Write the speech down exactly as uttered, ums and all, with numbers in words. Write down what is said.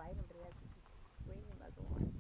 bite him, but he has to keep waiting about the one.